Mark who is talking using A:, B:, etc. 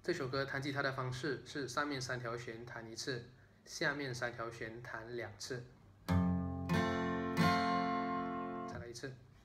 A: 这首歌弹吉他的方式是上面3条弦弹1次，下面3条弦弹2次。再来一次。